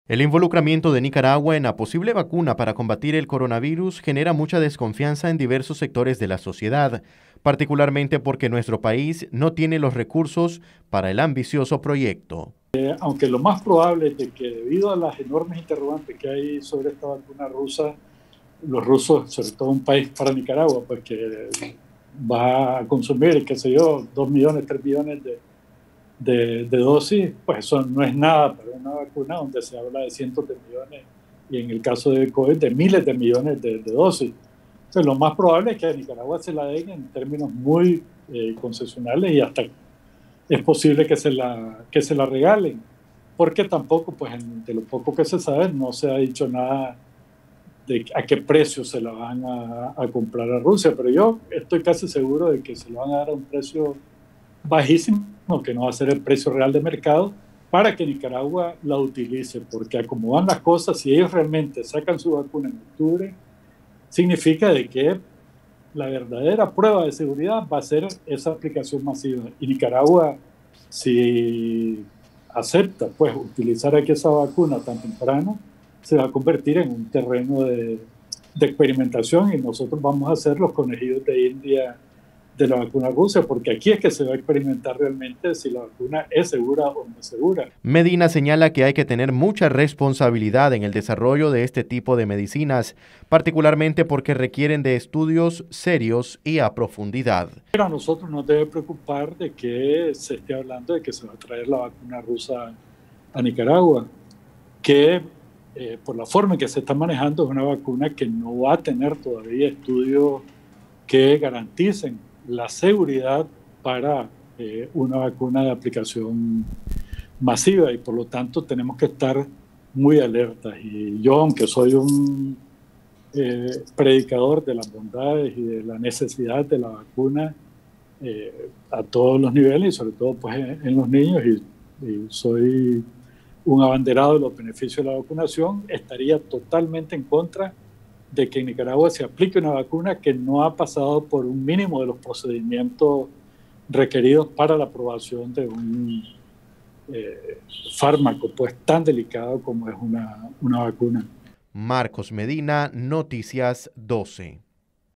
El involucramiento de Nicaragua en la posible vacuna para combatir el coronavirus genera mucha desconfianza en diversos sectores de la sociedad, particularmente porque nuestro país no tiene los recursos para el ambicioso proyecto. Aunque lo más probable es de que debido a las enormes interrogantes que hay sobre esta vacuna rusa, los rusos, sobre todo un país para Nicaragua, pues que va a consumir, qué sé yo, 2 millones, 3 millones de dosis, pues eso no es nada para una vacuna donde se habla de cientos de millones y en el caso de COVID de miles de millones de dosis. Entonces lo más probable es que a Nicaragua se la den en términos muy concesionales y hasta es posible que se la regalen, porque tampoco, pues de lo poco que se sabe, no se ha dicho nada de a qué precio se la van a comprar a Rusia, pero yo estoy casi seguro de que se la van a dar a un precio bajísimo, que no va a ser el precio real de mercado, para que Nicaragua la utilice, porque a como van las cosas, si ellos realmente sacan su vacuna en octubre, significa de que la verdadera prueba de seguridad va a ser esa aplicación masiva. Y Nicaragua, si acepta pues utilizar aquí esa vacuna tan temprano, se va a convertir en un terreno de experimentación y nosotros vamos a ser los conejillos de India de la vacuna rusa, porque aquí es que se va a experimentar realmente si la vacuna es segura o no es segura. Medina señala que hay que tener mucha responsabilidad en el desarrollo de este tipo de medicinas, particularmente porque requieren de estudios serios y a profundidad. Pero a nosotros nos debe preocupar de que se esté hablando de que se va a traer la vacuna rusa a Nicaragua, que por la forma en que se está manejando es una vacuna que no va a tener todavía estudios que garanticen la seguridad para una vacuna de aplicación masiva y por lo tanto tenemos que estar muy alertas. Y yo, aunque soy un predicador de las bondades y de la necesidad de la vacuna a todos los niveles y sobre todo pues, en los niños y soy un abanderado de los beneficios de la vacunación, estaría totalmente en contra de que en Nicaragua se aplique una vacuna que no ha pasado por un mínimo de los procedimientos requeridos para la aprobación de un fármaco pues tan delicado como es una vacuna. Marcos Medina, Noticias 12.